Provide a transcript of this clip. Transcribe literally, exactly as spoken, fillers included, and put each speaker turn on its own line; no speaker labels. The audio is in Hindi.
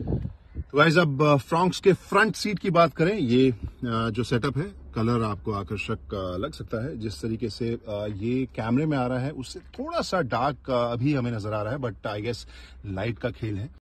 तो गाइस अब फ्रॉन्क्स के फ्रंट सीट की बात करें, ये जो सेटअप है, कलर आपको आकर्षक लग सकता है। जिस तरीके से ये कैमरे में आ रहा है उससे थोड़ा सा डार्क अभी हमें नजर आ रहा है, बट आई गेस लाइट का खेल है।